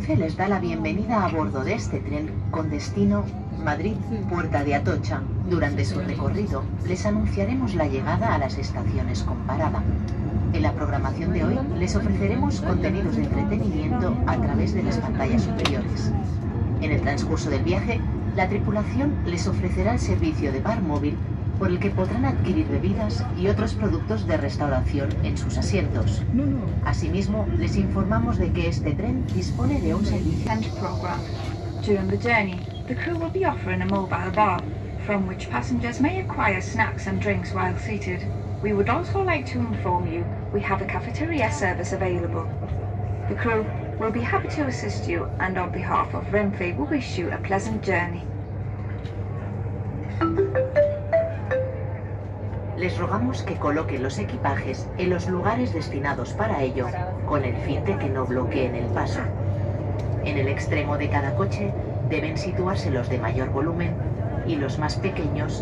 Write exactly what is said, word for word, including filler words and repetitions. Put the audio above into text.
Renfe les da la bienvenida a bordo de este tren con destino Madrid-Puerta de Atocha. Durante su recorrido les anunciaremos la llegada a las estaciones con parada. En la programación de hoy les ofreceremos contenidos de entretenimiento a través de las pantallas superiores. En el transcurso del viaje, la tripulación les ofrecerá el servicio de bar móvil por el que podrán adquirir bebidas y otros productos de restauración en sus asientos. Asimismo, les informamos de que este tren dispone de un servicio. During the journey, the crew will be offering a mobile bar, from which passengers may acquire snacks and drinks while seated. We would also like to inform you we have a cafeteria service available. The crew will be happy to assist you, and on behalf of Renfe, we wish you a pleasant journey. Les rogamos que coloquen los equipajes en los lugares destinados para ello, con el fin de que no bloqueen el paso. En el extremo de cada coche deben situarse los de mayor volumen y los más pequeños.